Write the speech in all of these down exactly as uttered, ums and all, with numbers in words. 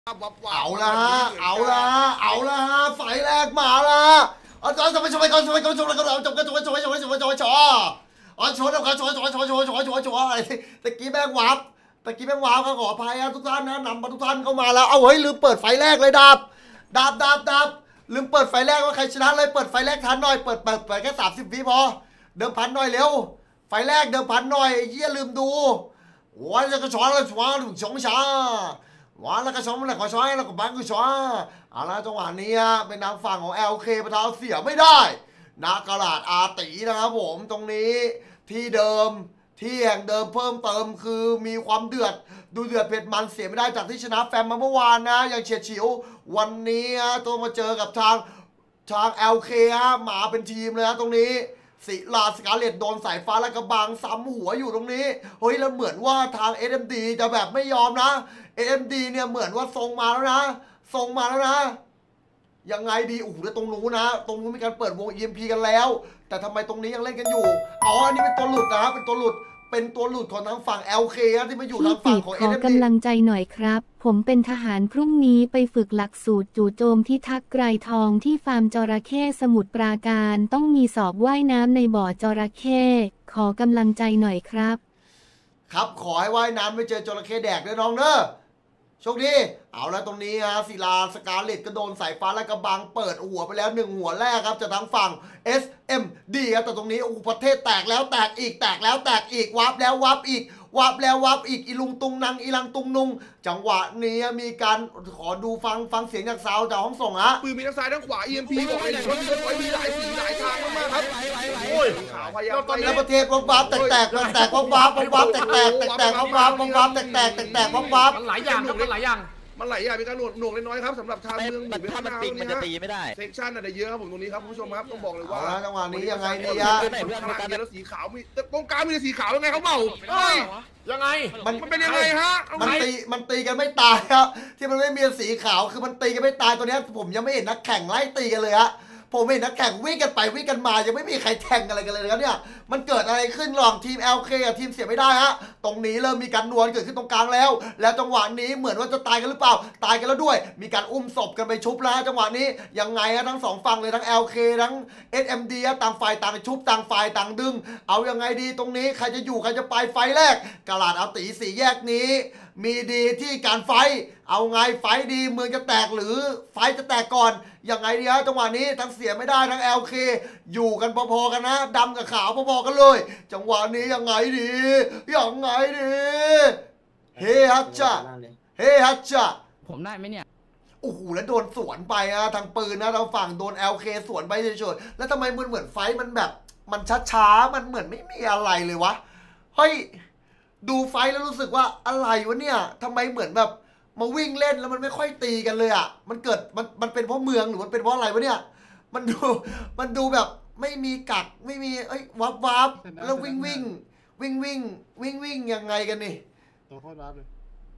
เอาละเอาละเอาละไฟแรกมาละเอาจะไปชมไปก่อนชมไปก่อนชมไปก่อนจบกันชมไปชมไปชมไปชมไปชมไปชมอ๋อชนแล้วกันชนชนชนชนชนชนชนอะไรตะกี้แม่งวับตะกี้แม่งวับก็ขออภัยทุกท่านนะนำมาทุกท่านเข้ามาแล้วเอาเฮ้ยลืมเปิดไฟแรกเลยดับดับดับดับลืมเปิดไฟแรกว่าใครชนะเลยเปิดไฟแรกทันหน่อยเปิดเปิดเปิดแค่สามสิบวิพอเดิมพันหน่อยเร็วไฟแรกเดิมพันหน่อยเยี่ยลืมดูวันจะกระชอนแล้วชวนถึงชงช้าวันแล้วก็ชมแล้วก็ช้อยแล้วก็บังก็ช้อยเอาละจังหวะนี้เป็นทางฝั่งของ แอล เค ประทาวเสียไม่ได้นักกระดาษอาตีนะครับผมตรงนี้ที่เดิมที่แห่งเดิมเพิ่มเติมคือมีความเดือดดูเดือดเผ็ดมันเสียไม่ได้จากที่ชนะแฟมมาเมื่อวานนะอย่างเฉียดฉิววันนี้ตัวมาเจอกับทางทาง แอล เค มาเป็นทีมเลยนะตรงนี้ศิลาสกาเลตโดนสายฟ้าและกระบังซ้ำหัวอยู่ตรงนี้เฮ้ยแล้วเหมือนว่าทาง เอส เอ็ม ดี จะแบบไม่ยอมนะ เอส เอ็ม ดี เนี่ยเหมือนว่าทรงมาแล้วนะทรงมาแล้วนะยังไงดีโอ้โหแล้วตรงนู้นนะตรงนู้นมีการเปิดวง อี เอ็ม พี กันแล้วแต่ทำไมตรงนี้ยังเล่นกันอยู่อ๋ออันนี้เป็นตัวหลุดนะเป็นตัวหลุดเป็นตัวหลุดของทางฝั่ง แอล เค ที่มาอยู่ทางฝั่งของ เอส เอ็ม ดีขอกำลังใจหน่อยครับผมเป็นทหารพรุ่งนี้ไปฝึกหลักสูตรจู่โจมที่ทักไกรทองที่ฟาร์มจระเข้สมุทรปราการต้องมีสอบว่ายน้ำในบ่อจระเข้ขอกำลังใจหน่อยครับครับขอให้ว่ายน้ำไม่เจอจระเข้แดกด้วยน้องเด้อโชคดีเอาละตรงนี้ฮะศิลาสกาเลตก็โดนสายฟ้าและกระบังเปิดหัวไปแล้วหนึ่งหัวแรกครับจากทางฝั่ง เอส เอ็ม ดี ครับแต่ตรงนี้โอ้ประเทศแตกแล้วแตกอีกแตกแล้วแตกอีกวับแล้ววับอีกวับแล้ววับอีกอีลุงตุงนางอีลังตุงนุงจังหวะนี้มีการขอดูฟังฟังเสียงจากซาวจากห้องส่งฮะปืนมีทั้งซ้ายทั้งขวา อี เอ็ม พี บอกเลยชนเยอะไปมีหลายสีหลายทางมากๆครับโอ้ยขาวพยายามตอนนี้ประเทศวับวับแตกแตกแตกวับวับวับวับแตกแตกแตกแตกวับวับวับวับแตกแตกแตกแตกวับวับมันหลายอย่างครับมันหลายอย่างมันหลายอย่างมีการหน่วงหน่วงเล็กน้อยครับสำหรับทางเมืองหมู่ถ้ามันปิงมันจะตีไม่ได้เซกชันอะไรเยอะครับผมตรงนี้ครับคุณผู้ชมครับต้องบอกเลยว่าจังหวะนี้ยังไงเนี่ยแล้วสีขาวมีตรงกลางมีสีขาวยังไงเขาเมาเฮ้ยยังไงมันเป็นยังไงฮะมันตีมันตีกันไม่ตายครับที่มันไม่มีสีขาวคือมันตีกันไม่ตายตัวนี้ผมยังไม่เห็นนักแข่งไล่ตีกันเลยฮะผมเห็นนักแข่งวิ่งกันไปวิ่งกันมายังไม่มีใครแข่งอะไรกันเลยนะครับเนี่ยมันเกิดอะไรขึ้นลองทีม แอล เค กับทีมเสียไม่ได้ฮะตรงนี้เริ่มมีการนวลเกิดขึ้นตรงกลางแล้วแล้วจังหวะนี้เหมือนว่าจะตายกันหรือเปล่าตายกันแล้วด้วยมีการอุ้มศพกันไปชุบแล้วจังหวะนี้ยังไงฮะทั้งสองฝั่งเลยทั้ง แอล เค ทั้ง เอส เอ็ม ดี ต่างฝ่ายต่างชุบต่างฝ่ายต่างดึงเอายังไงดีตรงนี้ใครจะอยู่ใครจะไปไฟแรกกลาดเอาตีสี่แยกนี้มีดีที่การไฟเอาไงไฟดีเมืองจะแตกหรือไฟจะแตกก่อนยังไงดีฮะจังหวะนี้ทั้งเสียไม่ได้ทั้ง แอล เค อยู่กันพอๆกันนะดำกับขาวพอๆกันเลยจังหวะนี้ยังไงดียังไงดีเฮฮัจจาเฮฮัจจาผมได้ไหมเนี่ยโอ้โหแล้วโดนสวนไปนะทางปืนนะทางฝั่งโดน แอล เค สวนไปเฉยๆแล้วทำไมมันเหมือนไฟมันแบบมันช้าๆมันเหมือนไม่มีอะไรเลยวะเฮ้ยดูไฟแล้วรู้สึกว่าอะไรวะเนี่ยทำไมเหมือนแบบมาวิ่งเล่นแล้วมันไม่ค่อยตีกันเลยอ่ะมันเกิดมันมันเป็นเพราะเมืองหรือมันเป็นเพราะอะไรวะเนี่ยมันดูมันดูแบบไม่มีกักไม่มีเอ้ยวับวับแล้ววิ่งวิ่งวิ่งวิ่งวิ่งวิ่งยังไงกันนี่ตัวโคตรวับเลย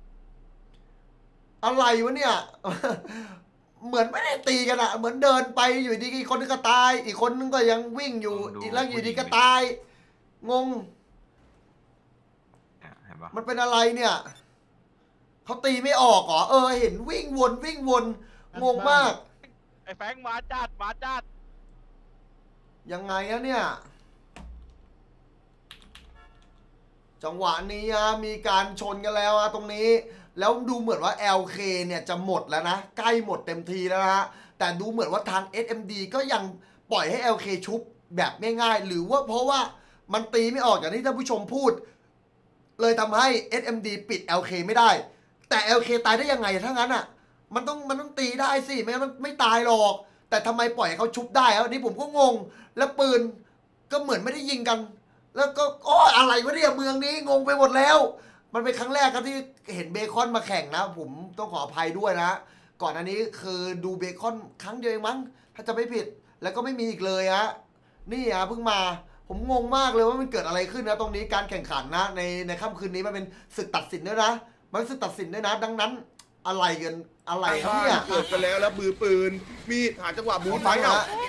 อะไรวะเนี่ยเหมือนไม่ได้ตีกันอะเหมือนเดินไปอยู่ดีอีกคนนึงก็ตายอีกคนนึงก็ยังวิ่งอยู่อีกแล้วอยู่ดีก็ตายงงมันเป็นอะไรเนี่ยเขาตีไม่ออกเหรอเออเห็นวิ่งวนวิ่งวนงงมากไอ้แฟงมาจัดมาจัดยังไงอะเนี่ยจังหวะนี้มีการชนกันแล้วตรงนี้แล้วดูเหมือนว่า แอล เค เนี่ยจะหมดแล้วนะใกล้หมดเต็มทีแล้วนะแต่ดูเหมือนว่าทาง เอส เอ็ม ดี ก็ยังปล่อยให้ แอล เค ชุบแบบง่ายๆหรือว่าเพราะว่ามันตีไม่ออกอย่างที่ท่านผู้ชมพูดเลยทำให้ เอส เอ็ม ดี ปิด แอล เค ไม่ได้แต่ แอล เค ตายได้ยังไงถ้างั้นอ่ะมันต้องมันต้องตีได้สิไม่งั้นมันไม่ตายหรอกแต่ทำไมปล่อยให้เขาชุบได้อันนี้ผมก็งงแล้วปืนก็เหมือนไม่ได้ยิงกันแล้วก็โอ้อะไรวะเนี่ยเมืองนี้งงไปหมดแล้วมันเป็นครั้งแรกครับที่เห็นเบคอนมาแข่งนะผมต้องขออภัยด้วยนะก่อนอันนี้คือดูเบคอนครั้งเดียวเองมั้งถ้าจะไม่ผิดแล้วก็ไม่มีอีกเลยฮะนี่อ่ะเพิ่งมาผมงงมากเลยว่ามันเกิดอะไรขึ้นนะตรงนี้การแข่งขันนะในในค่ำคืนนี้มันเป็นศึกตัดสินด้วยนะมันศึกตัดสินด้วยนะดังนั้นอะไรกันอะไรครับเนี่ยเกิดกันแล้วแล้วมือปืนมีหาจังหวะบูทไปเนาะ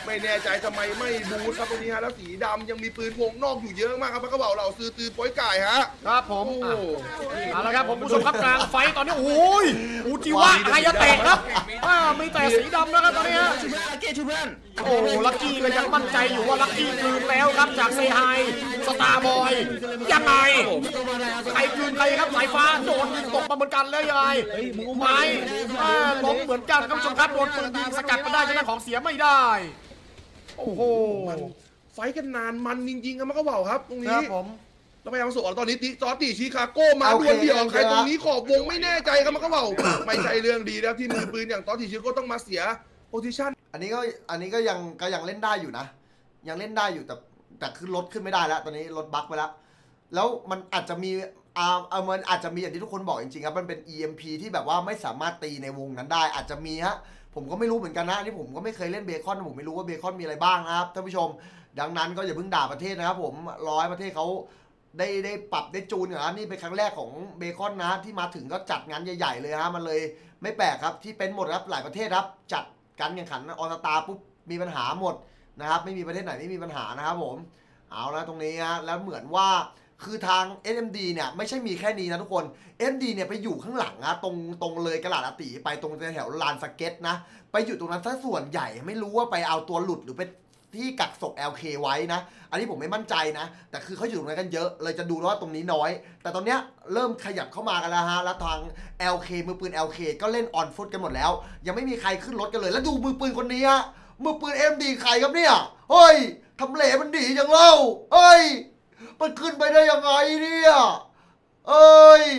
ไม่แน่ใจทำไมไม่บูทครับตรงนี้ฮะแล้วสีดำยังมีปืนวงนอกอยู่เยอะมากครับมันก็บอกเราซื้อตือโป้ยไก่ฮะครับผมโอ้อ่ะเอาละครับผมผู้ชมครับกลางไฟตอนนี้โอ้ยอูจิวะไฮยาเตะครับอ่ามีแต่สีดำนะครับตอนนี้ฮะโอ้ลักกี้ก็ยังมั่นใจอยู่ว่าลักกี้คืนแล้วครับจากเซไฮสตาร์บอยยังไงใครคืนใครครับสายฟ้าโดนยิงตกมาเหมือนกันแล้วยังไงไม้ล้มเหมือนกันครับผู้ชมครับโดนปืนยิงสกัดมาได้ชนะของเสียไม่ได้โอ้โหมันไฟกันนานมันจริงๆครับมันก็บอกครับตรงคนี้รับผมแล้วพยายามส่งตอนนี้ติซอสติชิคาโก้มาดวลเดี่ยวใครตรงนี้ขอบวงไม่แน่ใจครับมันก็บอกไม่ใช่เรื่องดีแล้วที่มือปืนอย่างตอสติชิคาโก้ต้องมาเสียโพซิชั่นอันนี้ก็อันนี้ก็ยังก็ยังเล่นได้อยู่นะ ยังเล่นได้อยู่แต่แต่ขึ้นรถขึ้นไม่ได้แล้วตอนนี้รถบั๊กไปแล้วแล้วมันอาจจะมีอ่าเอามันอาจจะมีอย่างที่ทุกคนบอกจริงๆครับมันเป็น อี เอ็ม พี ที่แบบว่าไม่สามารถตีในวงนั้นได้อาจจะมีฮะผมก็ไม่รู้เหมือนกันนะอันนี้ผมก็ไม่เคยเล่นเบคอนผมไม่รู้ว่าเบคอนมีอะไรบ้างนะครับท่านผู้ชมดังนั้นก็อย่าเพิ่งด่าประเทศนะครับผมร้อยประเทศเขาได้ได้ปรับได้จูนอย่างนั้นนี่เป็นครั้งแรกของเบคอนนะที่มาถึงก็จัดงานใหญ่ๆเลยฮะมันเลยไม่แปลกครับที่เป็นหมดครับหลายประเทศครับจัดการแข่งขันออสตาปุ๊บมีปัญหาหมดนะครับไม่มีประเทศไหนไม่มีปัญหานะครับผมเอาละตรงนี้ฮะแล้วเหมือนว่าคือทาง เอส เอ็ม ดี เนี่ยไม่ใช่มีแค่นี้นะทุกคน เอ็ม ดี เนี่ยไปอยู่ข้างหลังนะตรงตรงเลยกระดาษอาติไปตรงแถวลานสเก็ตนะไปอยู่ตรงนั้นซะส่วนใหญ่ไม่รู้ว่าไปเอาตัวหลุดหรือไปที่กักศพ แอล เค ไว้นะอันนี้ผมไม่มั่นใจนะแต่คือเขาอยู่ตรงนั้นกันเยอะเลยจะดูว่าตรงนี้น้อยแต่ตอนเนี้ยเริ่มขยับเข้ามากันแล้วฮะแล้วทาง แอล เค มือปืน แอล เค ก็เล่นออนฟุตกันหมดแล้วยังไม่มีใครขึ้นรถกันเลยแล้วดูมือปืนคนนี้ฮะมือปืน เอ็ม ดี ใครครับเนี่ยเฮ้ยทำเหลมันดีอย่างเล่าเฮ้ยมันขึ้นไปได้ยังไงเนี่ยเอ้ย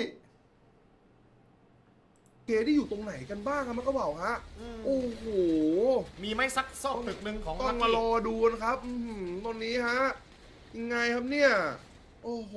เคที่อยู่ตรงไหนกันบ้างครับมันก็บอกฮะโอ้โหมีไหมสักซอกตึกหนึ่งของต้อลังกมากี้รอดูนะครับอืมตอนนี้ฮะยังไงครับเนี่ยโอ้โห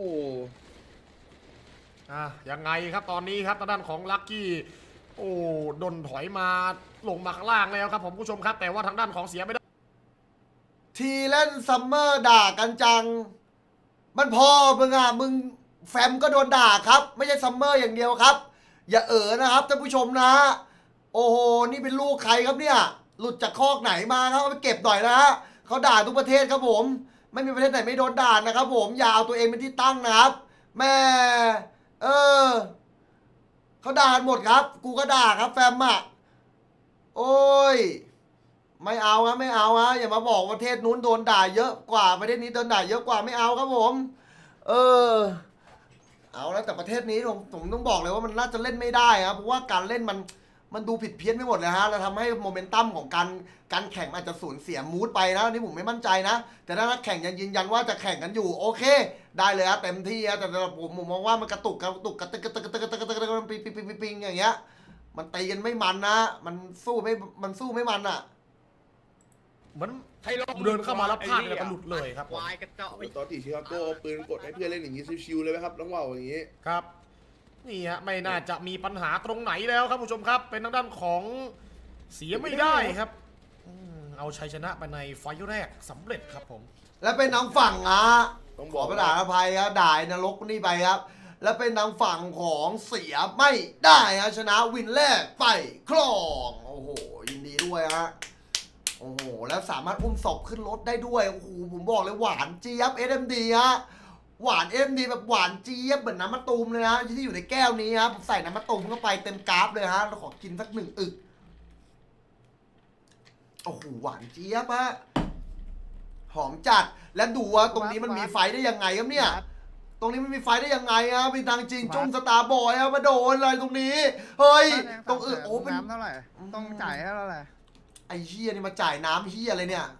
อ่ะยังไงครับตอนนี้ครับทางด้านของลักกี้โอ้ดนถอยมาลงมาข้างล่างแล้วครับผมผู้ชมครับแต่ว่าทางด้านของเสียไม่ได้ทีเล่นซัมเมอร์ด่ากันจังมันพอมึงอ่ะมึงแฟมก็โดนด่าครับไม่ใช่ซัมเมอร์อย่างเดียวครับอย่าเอ๋อนะครับท่านผู้ชมนะโอ้โหนี่เป็นลูกใครครับเนี่ยหลุดจากคอกไหนมาครับเอาไปเก็บหน่อยนะฮะเขาด่าทุกประเทศครับผมไม่มีประเทศไหนไม่โดนด่านะครับผมอย่าเอาตัวเองเป็นที่ตั้งนะครับแม่เออเขาด่าหมดครับกูก็ด่าครับแฟมอ่ะโอ้ยไม่เอาฮะไม่เอาฮะอย่ามาบอกประเทศนู้นโดนด่าเยอะกว่าประเทศนี้โดนด่าเยอะกว่าไม่เอาครับผมเออเอาแล้วแต่ประเทศนี้ผมผมต้องบอกเลยว่ามันน่าจะเล่นไม่ได้ครับเพราะว่าการเล่นมันมันดูผิดเพี้ยนไปหมดเลยฮะแล้วทำให้โมเมนตัมของการการแข่งอาจจะสูญเสียมูดไปนะนี่ผมไม่มั่นใจนะแต่ถ้านักแข่งยังยืนยันว่าจะแข่งกันอยู่โอเคได้เลยฮะเต็มที่ฮะแต่สำหรับผมผมมองว่ามันกระตุกกระตุกกระตุกกระตุกกระตุกกระตุกกระตุกกระตุกปิงปิงปิงปิงปิงอย่างเงี้ยมันตีกันไม่มันนะมันสู้ไม่มันสู้ไม่มันอ่ะเหมือนเดินเข้ามาแล้วพลาดเลยก็หลุดเลยครับผมตอนติชิคาโก้ปืนกดให้เพื่อนเล่นอย่างนี้ชิวๆเลยไหมครับน้องว่าวอย่างนี้ครับนี่ฮะไม่น่าจะมีปัญหาตรงไหนแล้วครับผู้ชมครับเป็นทางด้านของเสียไม่ได้ครับอืมเอาชัยชนะไปในไฟล์แรกสำเร็จครับผมแล้วเป็นทางฝั่งอ่ะต้องขบออก ประดาอภัยครับด่ายนรกนี่ไปครับ แล้วเป็นทางฝั่งของเสียไม่ได้ฮะชนะวินแรกไปครองโอ้โหยินดีด้วยฮะโอ้โหแล้วสามารถอุ้มศพขึ้นรถได้ด้วยโอ้โหผมบอกเลยหวานเจี๊ยบ เอส เอ็ม ดี ฮะหวาน เอส เอ็ม ดี แบบหวานเจี๊ยบเหมือนน้ำมะตูมเลยฮะที่อยู่ในแก้วนี้ฮะผมใส่น้ำมะตูมเข้าไปเต็มกราฟเลยฮะเราขอกินสักหนึ่งอึกโอ้โหหวานเจี๊ยบฮะหอมจัดและดูว่าตรงนี้มันมีไฟได้ยังไงครับเนี่ยตรงนี้มันมีไฟได้ยังไงฮะมีทางจริงจุ้มสตาร์บอยฮะมาโดนอะไรตรงนี้เฮ้ยตรงอึกโอ้เป็นน้ำเท่าไหร่ต้องจ่ายให้เท่าไหร่ไอ้เฮียนี่มาจ่ายน้ำเฮียอะไรเนี่ย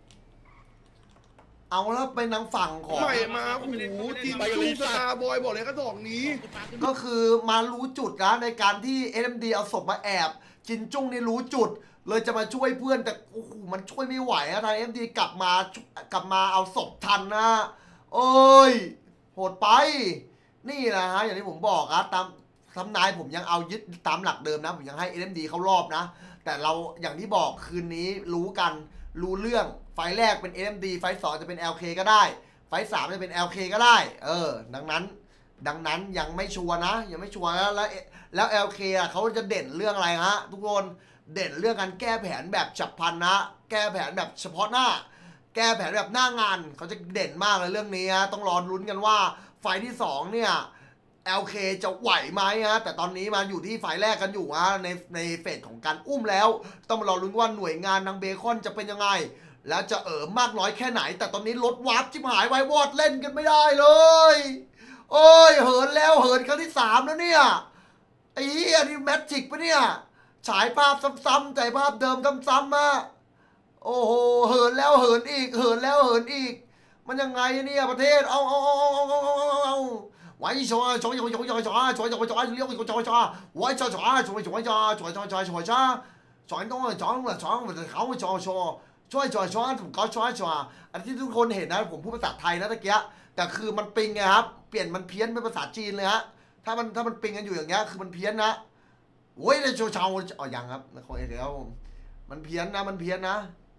เอาแล้วเป็นทางฝั่งของใหม่มาโอ้โหทีมจูสตาร์บอยบอกเลยกระดอกนี้ก็คือมารู้จุดนะในการที่ เอส เอ็ม ดี เอาศพมาแอบจินจุ้งนี่รู้จุดเลยจะมาช่วยเพื่อนแต่โอ้โหมันช่วยไม่ไหวอะทาง เอส เอ็ม ดี กลับมากลับมาเอาศพทันนะโอ้ยโหดไปนี่นะฮะอย่างที่ผมบอกครับตามทำนายผมยังเอายึดตามหลักเดิมนะผมยังให้ เอส เอ็ม ดี เข้ารอบนะแต่เราอย่างที่บอกคืนนี้รู้กันรู้เรื่องไฟแรกเป็น เอ เอ็ม ดี ไฟสองจะเป็น แอล เค ก็ได้ไฟสามจะเป็น แอล เค ก็ได้เออดังนั้นดังนั้นยังไม่ชัวร์นะยังไม่ชัวร์แล้วแล้วแล้ว แอล เค อ่ะเขาจะเด่นเรื่องอะไรฮะทุกคนเด่นเรื่องการแก้แผนแบบฉับพลันนะแก้แผนแบบเฉพาะหน้าแก้แผนแบบหน้างานเขาจะเด่นมากเลยเรื่องนี้ฮะต้องรอลุ้นกันว่าไฟที่สองเนี่ย แอล เค จะไหวไหมฮะแต่ตอนนี้มาอยู่ที่ไฟแรกกันอยู่ฮะในในเฟสของการอุ้มแล้วต้องมารอลุ้นว่าหน่วยงานนางเบคอนจะเป็นยังไงแล้วจะเอ๋อมากน้อยแค่ไหนแต่ตอนนี้รถวาร์ปชิบหายไววอดเล่นกันไม่ได้เลยโอ้ยเหินแล้วเหินครั้งที่สามแล้วเนี่ยไอ้เหี้ยนี่แมทจิกปะเนี่ยฉายภาพซ้ำๆแต่ภาพเดิมซ้ำๆมาโอ้โหเหินแล้วเหินอีกเหินแล้วเหินอีกมันยังไงเนี่ยประเทศเอาเอาเอาเอาเอาเอาเอาไว้ชอชอชอชอชอชอชอชอชอเลี้ยวชอชอชอไว้ชอชอชอชอชอชอชอชอชอชอชอชอต้องชอชอเขาชอชอช่วยชอชอผมก็ช่วยชออันที่ทุกคนเห็นนะผมพูดภาษาไทยนะตะเกียแต่คือมันปิงไงครับเปลี่ยนมันเพี้ยนเป็นภาษาจีนเลยฮะถ้ามันถ้ามันปิงกันอยู่อย่างเงี้ยคือมันเพี้ยนนะโว้ยเลยชอชออ๋อยังครับนะคนเดียวมันเพี้ยนนะมันเพี้ยนนะ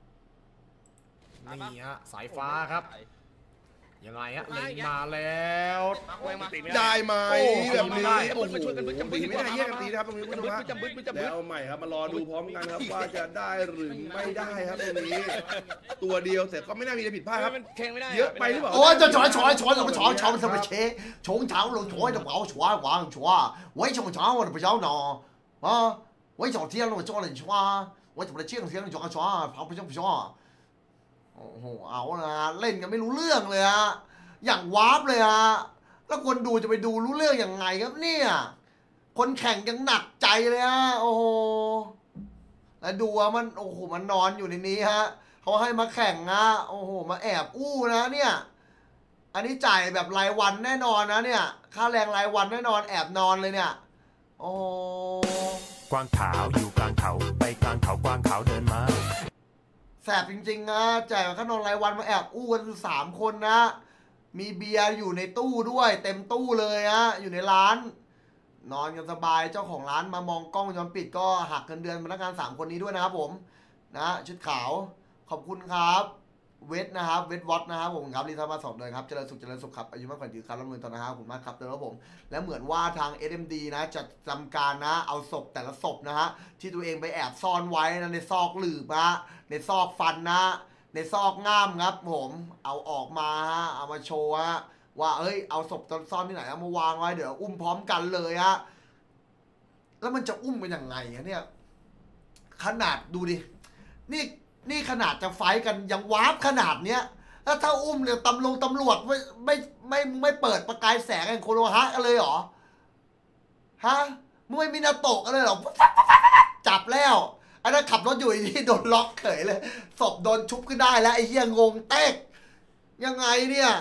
นี่ฮะสายฟ้าครับยังไงฮะเล็งมาแล้วได้ไหมแบบนี้ได้โอ้โหตีไม่ได้แยกกันตีนะครับตรงนี้คุณผู้ชมฮะแล้วใหม่ครับมารอดูพร้อมกันครับว่าจะได้หรือไม่ได้ครับตรงนี้ตัวเดียวแต่ก็ไม่น่ามีอะไรผิดพลาดครับเยอะไปหรือเปล่าโอ้ยจะชอยชอยชอย怎么ชอยชอย怎么切从长龙ชอยจะเอาชอยวางชอย我从长我都不晓得啊我从天龙做了ชอย我怎么เชี่ยงเสียงชอยชอย跑不行不行โอ้โหเอาละเล่นกันไม่รู้เรื่องเลยฮะอย่างวาร์ปเลยฮะแล้วคนดูจะไปดูรู้เรื่องอย่างไงครับเนี่ยคนแข่งยังหนักใจเลยฮะโอ้โหแล้วดูว่ามันโอ้โหมันนอนอยู่ในนี้ฮะเขาให้มาแข่งนะโอ้โหมาแอบอู้นะเนี่ยอันนี้จ่ายแบบรายวันแน่นอนนะเนี่ยค่าแรงรายวันแน่นอนแอบนอนเลยเนี่ยโอ้กวางขาวอยู่กลางเขาไปกลางเขากวางขาวเดินมาแสบจริงๆนะจ่ายค่านอนรายวันมาแอบอู้กันสามคนนะมีเบียร์อยู่ในตู้ด้วยเต็มตู้เลยฮะอยู่ในร้านนอนกันสบายเจ้าของร้านมามองกล้องวงจรปิดก็หักเงินเดือนพนักงานสามคนนี้ด้วยนะครับผมนะชุดขาวขอบคุณครับเวทนะครับเวทวอตนะครับผมครับรีทามาสอบเลยครับเจริญสุขเจริญสุขครับอายุมากกว่ายืนครับรับเงินตอนนะครับผมมากครับเดี๋ยวครับผมและเหมือนว่าทาง เอส เอ็ม ดี นะจะทำการนะเอาศพแต่ละศพนะฮะที่ตัวเองไปแอบซ่อนไว้นะในซอกหลืบนะในซอกฟันนะในซอกง่ามครับผมเอาออกมาฮะเอามาโชว์ฮะว่าเอ้ยเอาศพตอนซ่อนที่ไหนเอามาวางไว้เดี๋ยวอุ้มพร้อมกันเลยฮะแล้วมันจะอุ้มกันยังไงเนี่ยขนาดดูดินี่นี่ขนาดจะไฟกันยังวาร์ปขนาดเนี้ยแล้วถ้าอุ้มเนี่ยตำรวจตำรวจไม่ไม่ไม่ไม่เปิดประกายแสงแห่งโคโลฮะกันเลยเหรอฮะมึงไม่มีนาโตะกันเลยเหรอจับแล้วไอ้นั่นขับรถอยู่ที่โดนล็อกเฉยเลยศพโดนชุบขึ้นได้แล้วไอ้เหี้ยงงเต๊กยังไงเนี่ย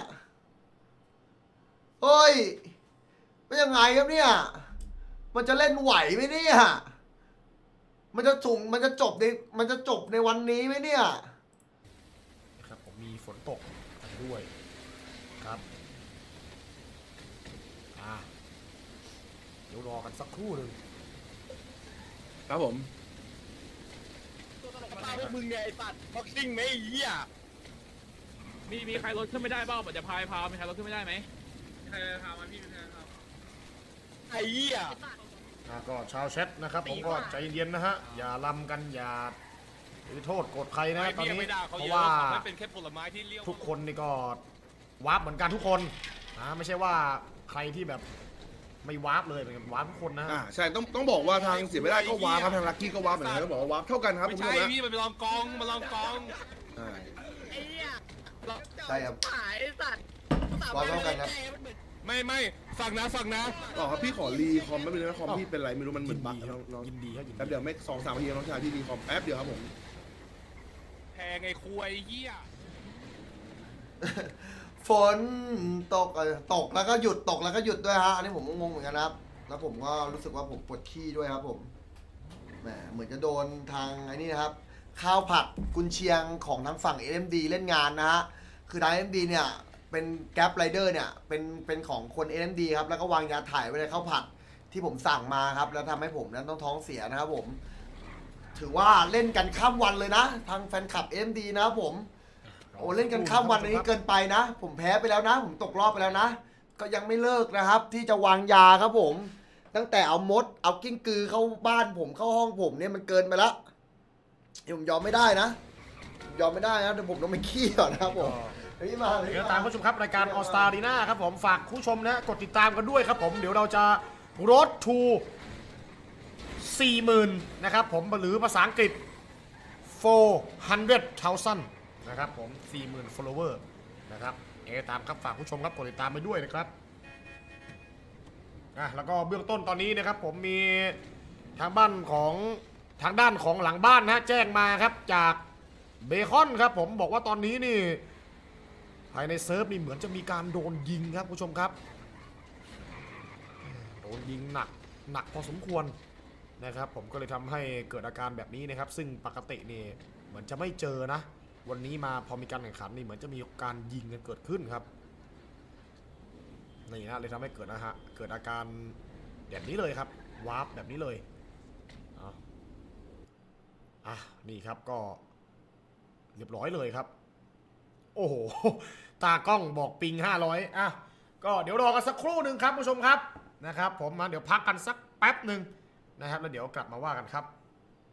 เฮ้ยเป็นยังไงครับเนี่ยมันจะเล่นไหวไหมเนี่ยมันจะถุงมันจะจบในมันจะจบในวันนี้ไหมเนี่ยครับผมมีฝนตกด้วยครับอ่าเดี๋ยวรอกันสักครู่หนึ่งครับผมมึงไงไอ้สัตว์บ็อกซิ่งไหมไอ้เหี้ยมีมีใครรถขึ้นไม่ได้บ้างมันจะพายพาวมีใครรถขึ้นไม่ได้ไหมใครพามาพี่เป็นไงครับไอ้เหี้ยก็ชาวแชทนะครับผมก็ใจเย็นๆนะฮะอย่าลำกันอย่าโทษโกรธใครนะตอนนี้เพราะว่าทุกคนนี่ก็วาร์ปเหมือนกันทุกคนนะไม่ใช่ว่าใครที่แบบไม่วาร์ปเลยเป็นวาร์ปทุกคนนะอ่าใช่ต้องต้องบอกว่าทางเสียไม่ได้ก็วาร์ปครับทางลักกี้ก็วาร์ปเหมือนกันต้องบอกว่าวาร์ปเท่ากันครับไม่ใช่พี่มันไปลองกองมาลองกองใช่ครับวาร์ปเท่ากันครับไม่ไม่ฟังนะฟังนะอ๋อครับพี่ขอรีคอมแป๊บนึงนะคอมพี่เป็นไรไม่รู้มันเหมือนบั๊กน้องยินดีครับแป๊บเดี๋ยวไม่สองสามนาทีน้องชายพี่รีคอมแป๊บเดียวครับผมแพงไอ้คุยเหี้ยฝนตกตกแล้วก็หยุดตกแล้วก็หยุดด้วยฮะอันนี้ผมงงเหมือนกันนะครับแล้วผมก็รู้สึกว่าผมปวดขี้ด้วยครับผมแหมเหมือนจะโดนทางไอ้นี่นะครับข้าวผัดกุนเชียงของทางฝั่ง เอ็ม ดี เล่นงานนะฮะคือทาง เอ็ม ดี เนี่ยเป็นแก๊ปไรเดอร์เนี่ยเป็นเป็นของคน เอ็ม ดี ครับแล้วก็วางยาถ่ายไว้ในข้าวผัดที่ผมสั่งมาครับแล้วทำให้ผมนั้นต้องท้องเสียนะครับผมถือว่าเล่นกันข้ามวันเลยนะทางแฟนคลับ เอ็ม ดี นะครับผมโอ้เล่นกันข้ามวันนี้เกินไปนะผมแพ้ไปแล้วนะผมตกรอบไปแล้วนะก็ยังไม่เลิกนะครับที่จะวางยาครับผมตั้งแต่เอามด เอากิ้งกือเข้าบ้านผมเข้าห้องผมเนี่ยมันเกินไปแล้วผมยอมไม่ได้นะยอมไม่ได้นะเดี๋ยวผมต้องไปขี้ก่อนนะครับผมนี่มาเลยเดี๋ยวตามผู้ชมครับรายการ All Star Arena ครับผมฝากผู้ชมนะกดติดตามกันด้วยครับผมเดี๋ยวเราจะ Road to สี่หมื่นนะครับผมหรือภาษาอังกฤษ four hundred thousand นะครับผม สี่หมื่น follower นะครับเดี๋ยวตามครับฝากผู้ชมครับกดติดตามไปด้วยนะครับอ่ะแล้วก็เบื้องต้นตอนนี้นะครับผมมีทางบ้านของทางด้านของหลังบ้านนะแจ้งมาครับจากเบคอนครับผมบอกว่าตอนนี้นี่ภายในเซิร์ฟนี่เหมือนจะมีการโดนยิงครับผู้ชมครับโดนยิงหนักหนักพอสมควรนะครับผมก็เลยทำให้เกิดอาการแบบนี้นะครับซึ่งปกตินี่เหมือนจะไม่เจอนะวันนี้มาพอมีการแข่งขันนี่เหมือนจะมีการยิงกันเกิดขึ้นครับนี่นะเลยทำให้เกิดนะฮะเกิดอาการแบบนี้เลยครับวาร์ปแบบนี้เลยอ่ะนี่ครับก็เรียบร้อยเลยครับโอ้โหตากล้องบอกปิงห้าร้อยอ่ะก็เดี๋ยวรอกันสักครู่หนึ่งครับผู้ชมครับนะครับผมมาเดี๋ยวพักกันสักแป๊บหนึ่งนะครับแล้วเดี๋ยวกลับมาว่ากันครับ